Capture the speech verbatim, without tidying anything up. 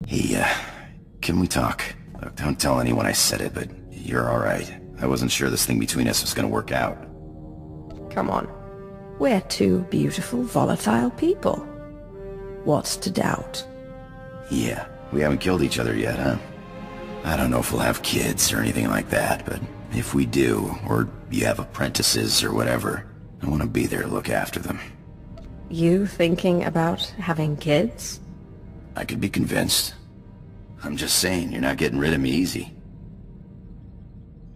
Hey, uh, can we talk? Look, don't tell anyone I said it, but you're alright. I wasn't sure this thing between us was gonna work out. Come on. We're two beautiful, volatile people. What's to doubt? Yeah, we haven't killed each other yet, huh? I don't know if we'll have kids or anything like that, but if we do, or you have apprentices or whatever, I want to be there to look after them. You thinking about having kids? I could be convinced. I'm just saying, you're not getting rid of me easy.